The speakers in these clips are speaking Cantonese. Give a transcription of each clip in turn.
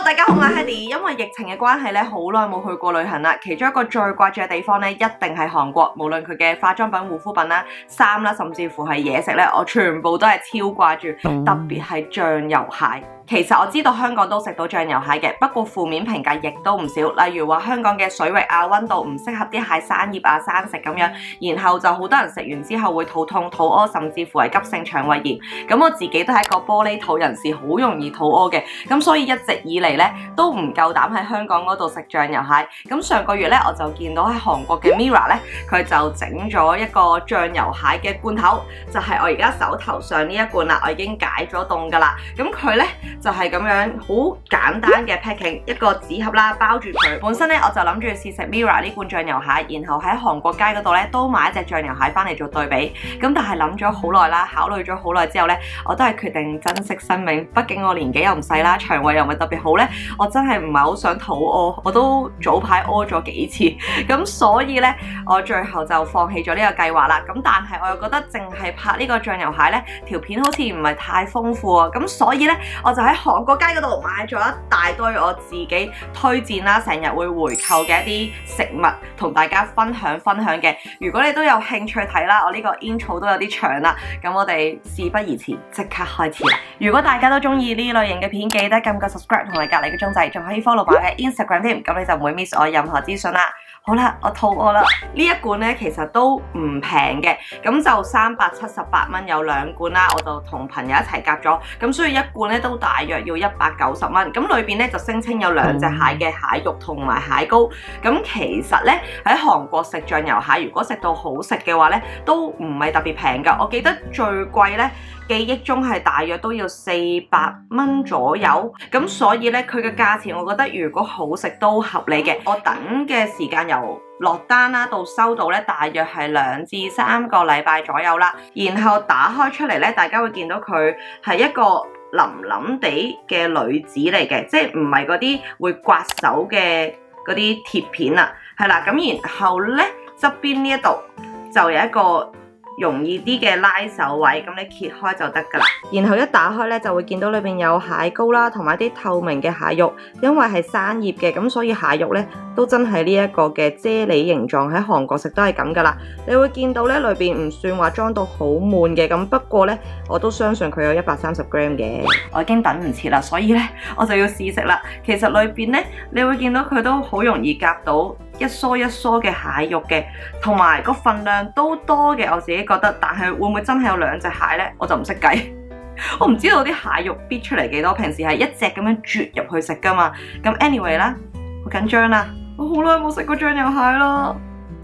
大家好，我係 Hedy。因為疫情嘅關係咧，好耐冇去過旅行啦。其中一個最掛住嘅地方咧，一定係韓國。無論佢嘅化妝品、護膚品啦、衫啦，甚至乎係嘢食咧，我全部都係超掛住。特別係醬油蟹。其實我知道香港都食到醬油蟹嘅，不過負面評價亦都唔少。例如話香港嘅水域啊、溫度唔適合啲蟹生醃啊、生食咁樣，然後就好多人食完之後會肚痛、肚屙，甚至乎係急性腸胃炎。咁我自己都係一個玻璃肚人士，好容易肚屙嘅。咁所以一直以嚟咧都唔夠膽喺香港嗰度食醬油蟹。咁上個月咧我就見到喺韓國嘅 Mira 咧，佢就整咗一個醬油蟹嘅罐頭，就係我而家手頭上呢一罐啦，我已經解咗凍㗎啦。咁佢咧就係咁樣好簡單嘅 packing， 一個紙盒啦，包住佢。本身咧我就諗住試食 Mira 呢罐醬油蟹，然後喺韓國街嗰度咧都買一隻醬油蟹翻嚟做對比。咁但係諗咗好耐啦，考慮咗好耐之後咧，我都係決定珍惜生命。畢竟我年紀又唔細啦，腸胃又唔係特別好咧，我真係唔係好想肚屙，我都早排屙咗幾次。咁所以咧，我最後就放棄咗呢個計劃啦。咁但係我又覺得淨係拍呢個醬油蟹咧，條片好似唔係太豐富啊。咁所以咧，我就喺韓國街嗰度買咗一大堆我自己推薦啦，成日會回購嘅一啲食物，同大家分享嘅。如果你都有興趣睇啦，我呢個 intro 都有啲長啦，咁我哋事不宜遲，即刻開始啦！如果大家都中意呢類型嘅片，記得撳個 subscribe 同埋隔離嘅鐘仔，仲可以 follow 我嘅 Instagram 添，咁你就唔會 miss 我任何資訊啦。好啦，我肚餓啦！呢一罐咧其實都唔平嘅，咁就378蚊有2罐啦，我就同朋友一齊夾咗，咁所以一罐咧都大約要190蚊。咁裏邊咧就聲稱有2隻蟹嘅蟹肉同埋蟹膏。咁其實咧喺韓國食醬油蟹，如果食到好食嘅話咧，都唔係特別平㗎。我記得最貴咧，記憶中係大約都要400蚊左右。咁所以咧佢嘅價錢，我覺得如果好食都合理嘅。我等嘅時間由落單啦到收到咧，大約係2至3個禮拜左右啦。然後打開出嚟咧，大家會見到佢係一個腍腍地嘅鋁紙嚟嘅，即係唔係嗰啲會刮手嘅嗰啲鐵片啊，係啦。咁然後咧側邊呢一度就有一個容易啲嘅拉手位，咁你揭開就得㗎啦。然後一打開咧，就會見到裏邊有蟹膏啦，同埋啲透明嘅蟹肉。因為係生醃嘅，咁所以蟹肉咧都真係呢一個嘅啫喱形狀。喺韓國食都係咁㗎啦。你會見到咧裏邊唔算話裝到好滿嘅，咁不過咧我都相信佢有130 gram 嘅。我已經等唔切啦，所以咧我就要試食啦。其實裏邊咧你會見到佢都好容易夾到一梳一梳嘅蟹肉嘅，同埋個份量都多嘅，我自己覺得。但係會唔會真係有2隻蟹呢？我就唔識計，我唔知道啲蟹肉逼出嚟幾多。平時係一隻咁樣啜入去食噶嘛。咁 anyway 啦，好緊張啦，我好耐冇食過醬油蟹啦。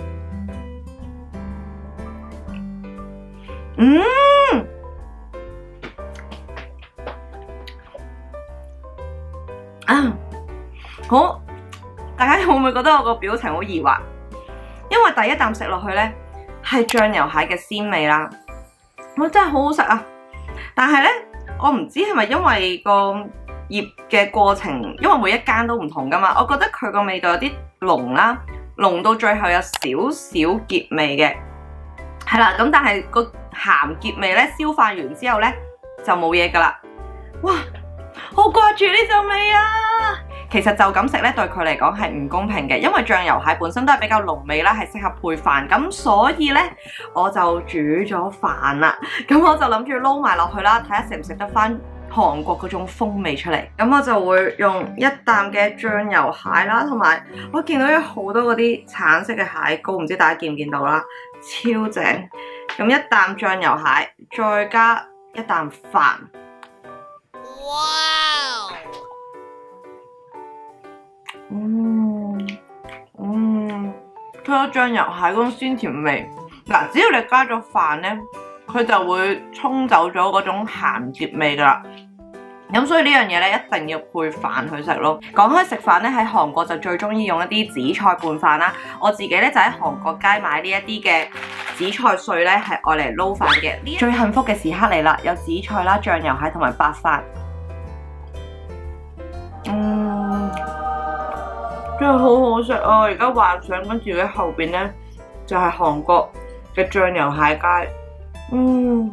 好，大家會唔會覺得我個表情好疑惑？因為第一啖食落去呢，係醬油蟹嘅鮮味啦，我真係好好食啊！但係呢，我唔知係咪因為個醃嘅過程，因為每一間都唔同噶嘛，我覺得佢個味道有啲濃啦，濃到最後有少少澀味嘅，係啦。咁但係個鹹澀味呢，消化完之後呢，就冇嘢噶啦。哇，好掛住呢陣味啊！其實就咁食咧，對佢嚟講係唔公平嘅，因為醬油蟹本身都係比較濃味啦，係適合配飯。咁所以咧，我就煮咗飯啦。咁我就諗住撈埋落去啦，睇下食唔食得翻韓國嗰種風味出嚟。咁我就會用一啖嘅醬油蟹啦，同埋我見到有好多嗰啲橙色嘅蟹膏，唔知大家見唔見到啦，超正。咁一啖醬油蟹，再加一啖飯。哇！佢有醬油蟹嗰種鮮甜味。嗱，只要你加咗飯咧，佢就會沖走咗嗰種鹹澀味噶啦。咁所以呢樣嘢咧，一定要配飯去食咯。講開食飯咧，喺韓國就最中意用一啲紫菜拌飯啦。我自己咧就喺韓國街買呢一啲嘅紫菜碎咧，係愛嚟撈飯嘅。最幸福嘅時刻嚟啦，有紫菜啦、醬油蟹同埋白飯。真係好好食啊！而家幻想緊自己後邊咧就係韓國嘅醬油蟹街。呢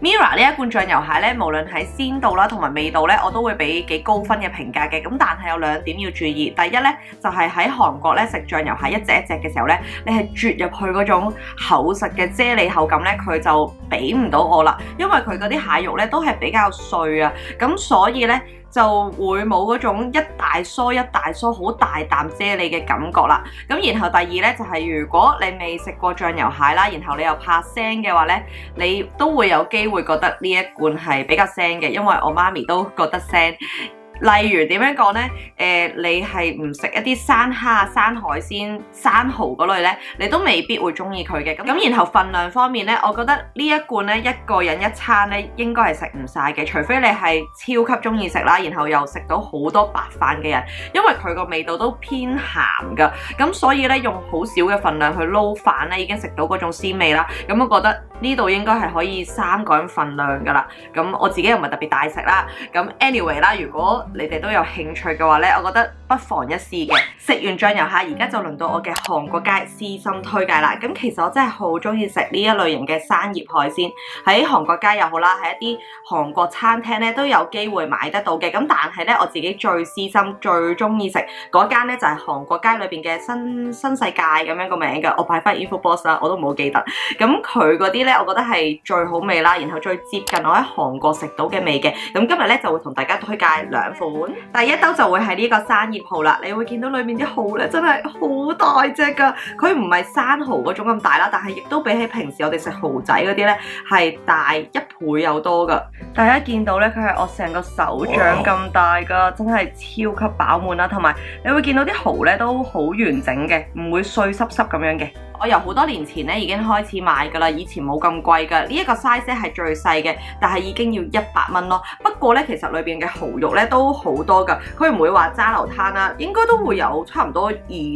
Mira 呢一罐醬油蟹咧，無論喺鮮度啦同埋味道咧，我都會俾幾高分嘅評價嘅。咁但係有2點要注意。第一咧就係喺韓國咧食醬油蟹一隻一隻嘅時候咧，你係啜入去嗰種厚實嘅啫喱口感咧，佢就俾唔到我啦。因為佢嗰啲蟹肉咧都係比較碎啊，咁所以咧就會冇嗰種一大梳好大啖啫喱嘅感覺啦。咁然後第二咧就係如果你未食過醬油蟹啦，然後你又怕腥嘅話咧，你都會有機會覺得呢一罐係比較腥嘅，因為我媽咪都覺得腥。例如點樣講呢？你係唔食一啲生蝦、生海鮮、生蠔嗰類呢，你都未必會中意佢嘅。咁然後份量方面呢，我覺得呢一罐呢，一個人一餐呢應該係食唔晒嘅，除非你係超級中意食啦，然後又食到好多白飯嘅人，因為佢個味道都偏鹹㗎。咁所以呢，用好少嘅份量去撈飯呢，已經食到嗰種鮮味啦。咁我覺得呢度應該係可以3個人份量㗎啦。咁我自己又唔係特別大食啦。咁 anyway 啦，如果你哋都有興趣嘅話咧，我覺得不妨一試嘅。食完醬油蟹，而家就輪到我嘅韓國街私心推介啦。咁其實我真係好中意食呢一類型嘅生葉海鮮，喺韓國街又好啦，喺一啲韓國餐廳咧都有機會買得到嘅。咁但係咧，我自己最私心、最中意食嗰間咧就係韓國街裏邊嘅新世界咁樣個名嘅。我擺翻 info box 啦，我都唔好記得。咁佢嗰啲咧，我覺得係最好味啦，然後最接近我喺韓國食到嘅味嘅。咁今日咧就會同大家推介2款。第一兜就會係呢個生葉蠔啦，你會見到裏面啲蠔咧真係好大隻㗎，佢唔係生蠔嗰種咁大啦，但係亦都比起平時我哋食蠔仔嗰啲咧係大1倍有多㗎。大家見到咧，佢係我成個手掌咁大㗎，真係超級飽滿啦，同埋你會見到啲蠔咧都好完整嘅，唔會碎濕濕咁樣嘅。我由好多年前咧已經開始買㗎啦，以前冇咁貴㗎。呢一個 size 係最細嘅，但係已經要100蚊咯。不過咧，其實裏邊嘅蠔肉咧都好多㗎，佢唔會話揸流灘啦，應該都會有差唔多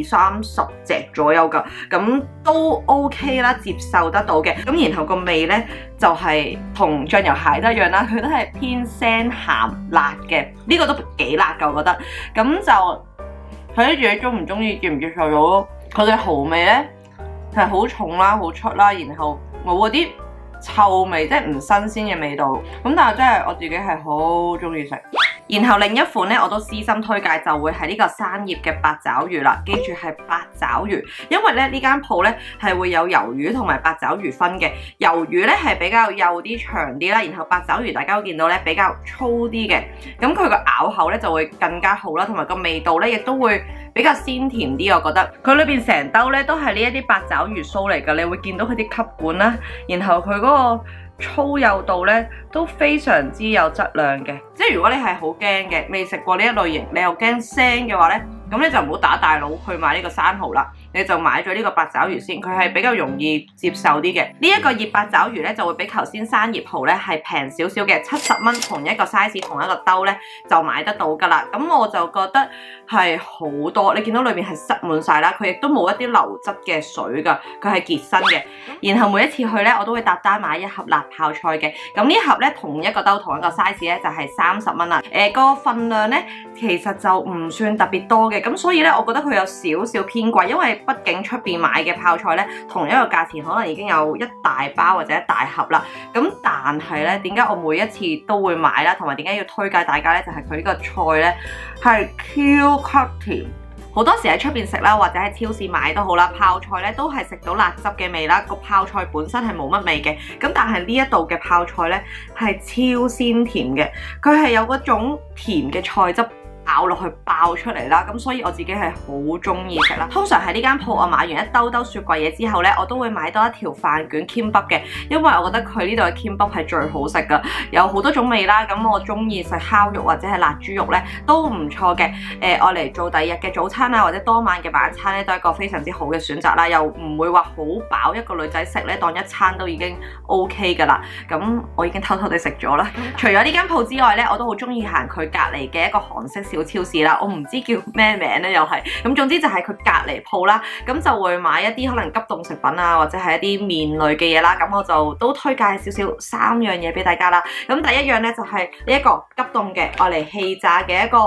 20-30隻左右㗎，咁都 OK 啦，接受得到嘅。咁然後個味咧就係同醬油蟹都一樣啦，佢都係偏腥鹹辣嘅，呢個都幾辣㗎，我覺得。咁就睇自己中唔中意，接唔接受到咯。佢嘅蠔味咧係好重啦，好出啦，然後冇嗰啲臭味，即係唔新鮮嘅味道。咁但係真係我自己係好中意食。然後另一款咧，我都私心推介就會係呢個生葉嘅八爪魚啦。記住係八爪魚，因為咧呢間鋪咧係會有魷魚同埋八爪魚分嘅。魷魚咧係比較幼啲、長啲啦，然後八爪魚大家都見到咧比較粗啲嘅。咁佢個咬口咧就會更加好啦，同埋個味道咧亦都會比較鮮甜啲。我覺得佢裏邊成兜咧都係呢一啲八爪魚酥嚟㗎，你會見到佢啲吸管啦，然後佢嗰個粗幼度咧都非常之有質量嘅。即係如果你係好驚嘅，未食過呢一類型，你又驚腥嘅話咧，咁你就唔好打大佬去買呢個生蠔啦，你就買咗呢個八爪魚先，佢係比較容易接受啲嘅。呢一個葉八爪魚咧就會比頭先生葉蠔咧係平少少嘅，70蚊同一個 size 同一個兜咧就買得到㗎啦。咁我就覺得係好多，你見到裏面係塞滿晒啦，佢亦都冇一啲流質嘅水㗎，佢係結身嘅。然後每一次去咧，我都會搭單買1盒辣泡菜嘅。咁呢盒咧同一個兜同一個 size 咧就係30蚊啦。個份量咧其實就唔算特別多嘅。咁所以咧，我覺得佢有少少偏貴，因為畢竟出邊買嘅泡菜咧，同一個價錢可能已經有一大包或者一大盒啦。咁但係咧，點解我每一次都會買啦，同埋點解要推介大家咧？就係佢呢個菜咧係超級甜。好多時喺出邊食啦，或者喺超市買都好啦，泡菜咧都係食到辣汁嘅味啦。個泡菜本身係冇乜味嘅，咁但係呢一度嘅泡菜咧係超鮮甜嘅，佢係有嗰種甜嘅菜汁咬落去爆出嚟啦，咁所以我自己係好中意食啦。通常喺呢間鋪我買完一兜兜雪櫃嘢之後咧，我都會買多一條飯卷 kimbap 嘅，因為我覺得佢呢度嘅 kimbap 係最好食噶，有好多種味啦。咁我中意食烤肉或者係辣豬肉咧都唔錯嘅。我嚟做第二日嘅早餐啊，或者當晚嘅晚餐咧，都係一個非常之好嘅選擇啦。又唔會話好飽，一個女仔食咧當一餐都已經 OK 噶啦。咁我已經偷偷地食咗啦。除咗呢間鋪之外咧，我都好中意行佢隔離嘅一個韓式小超市啦，我唔知叫咩名咧，又係咁，總之就係佢隔離鋪啦，咁就會買一啲可能急凍食品啊，或者係一啲麵類嘅嘢啦，咁我就都推介少少3樣嘢俾大家啦。咁第一樣咧就係呢一個急凍嘅愛嚟氣炸嘅一個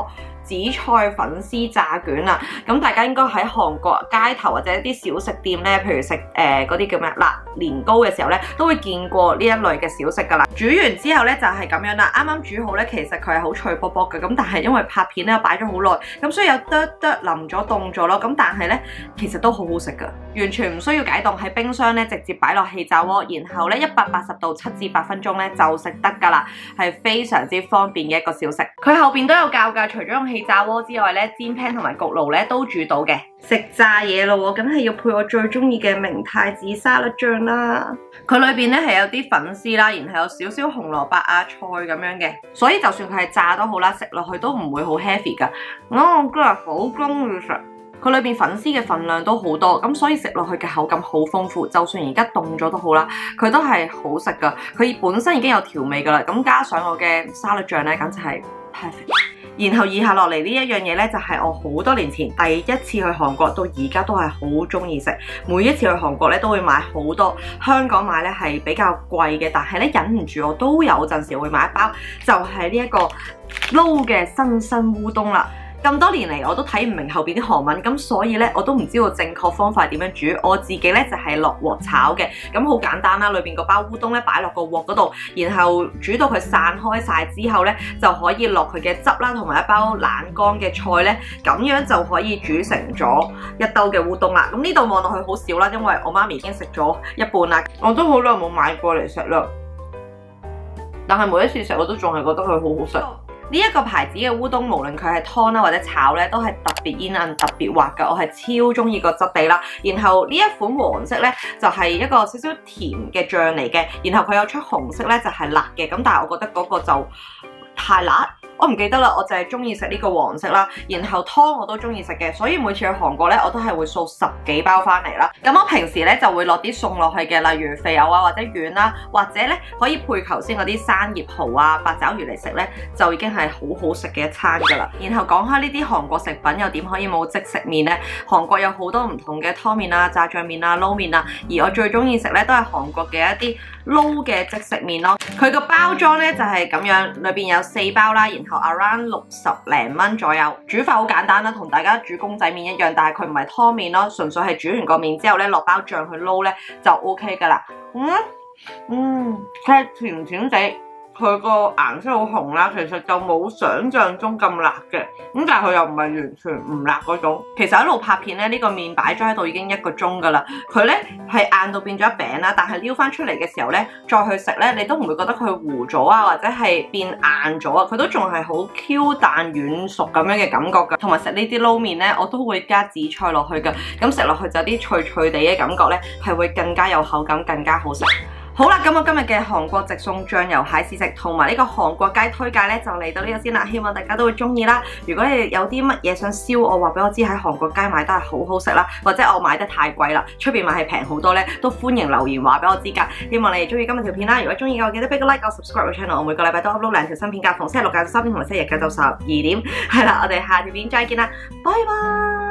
紫菜粉絲炸卷啊！咁大家應該喺韓國街頭或者一啲小食店咧，譬如食嗰啲叫咩辣年糕嘅時候咧，都會見過呢一類嘅小食噶啦。煮完之後咧就係咁樣啦，啱啱煮好咧，其實佢係好脆卜卜嘅，咁但係因為拍片咧擺咗好耐，咁所以有得腍咗凍咗咯。咁但係咧其實都好好食噶，完全唔需要解凍，喺冰箱咧直接擺落氣炸鍋，然後咧180度7至8分鐘咧就食得噶啦，係非常之方便嘅一個小食。佢後邊都有教㗎，除咗用氣炸鍋之外咧，煎 pan 同埋焗爐咧都煮到嘅。食炸嘢咯喎，梗係要配我最中意嘅明太子沙律醬啦。佢裏邊咧係有啲粉絲啦，然後有少少紅蘿蔔啊菜咁樣嘅，所以就算佢係炸都好啦，食落去都唔會好 heavy 㗎。我真係好中意食。佢裏邊粉絲嘅份量都好多，咁所以食落去嘅口感好豐富。就算而家凍咗都好啦，佢都係好食㗎。佢本身已經有調味㗎啦，咁加上我嘅沙律醬咧，簡直係 perfect。然後以下落嚟呢一樣嘢咧，就係我好多年前第一次去韓國到而家都係好中意食。每一次去韓國咧都會買好多，香港買咧係比較貴嘅，但係咧忍唔住我都有陣時會買一包，就係呢一個撈嘅新生烏冬啦。咁多年嚟我都睇唔明後邊啲韓文，咁所以咧我都唔知道正確方法點樣煮。我自己咧就係落鑊炒嘅，咁好簡單啦。裏邊個包烏冬咧擺落個鑊嗰度，然後煮到佢散開晒之後咧，就可以落佢嘅汁啦，同埋一包冷乾嘅菜咧，咁樣就可以煮成咗一兜嘅烏冬啦。咁呢度望落去好少啦，因為我媽咪已經食咗一半啦。我都好耐冇買過嚟食啦，但係每一次食我都仲係覺得佢好好食。呢一個牌子嘅烏冬，無論佢係湯啦或者炒咧，都係特別煙韌、特別滑㗎。我係超中意個質地啦。然後呢一款黃色咧，就係一個少少甜嘅醬嚟嘅。然後佢有出紅色咧，就係辣嘅。咁但係我覺得嗰個就太辣。我唔記得啦，我就係中意食呢個黃色啦，然後湯我都中意食嘅，所以每次去韓國咧，我都係會掃10幾包翻嚟啦。咁我平時咧就會落啲餸落去嘅，例如肥牛啊或者丸啦，或者咧可以配頭先嗰啲生葉蠔啊、八爪魚嚟食咧，就已經係好好食嘅一餐噶啦。然後講開呢啲韓國食品又點可以冇即食麵咧？韓國有好多唔同嘅湯麵啊、炸醬麵啊、撈麵啊，而我最中意食咧都係韓國嘅一啲撈嘅即食麵咯。佢個包裝咧就係咁樣，裏邊有4包啦，然後 around 60零蚊左右。煮法好簡單啦，同大家煮公仔麵一樣，但係佢唔係湯麵咯，純粹係煮完個麵之後咧落包醬去撈咧就 OK 噶啦。佢係甜甜地。佢個顏色好紅啦，其實就冇想像中咁辣嘅，咁但係佢又唔係完全唔辣嗰種。其實一路拍片咧，呢個麵擺咗喺度已經1個鐘㗎啦。佢咧係硬到變咗一餅啦，但係撩翻出嚟嘅時候咧，再去食咧，你都唔會覺得佢糊咗啊，或者係變硬咗啊，佢都仲係好 Q 彈軟熟咁樣嘅感覺㗎。同埋食呢啲撈麵咧，我都會加紫菜落去㗎，咁食落去就有啲脆脆地嘅感覺咧，係會更加有口感，更加好食。好啦，咁我今日嘅韓國直送醬油蟹試食同埋呢個韓國街推介咧，就嚟到呢度先啦。希望大家都會中意啦。如果你哋有啲乜嘢想燒我，話俾我知喺韓國街買都係好好食啦，或者我買得太貴啦，出邊買係平好多咧，都歡迎留言話俾我知㗎。希望你哋中意今日條片啦。如果中意嘅話，記得俾個 like， subscribe 我 channel。我每個禮拜都 upload 2條新片㗎，逢星期六晏晝3點同埋星期日晏晝12點。係啦，我哋下條片再見啦，拜拜。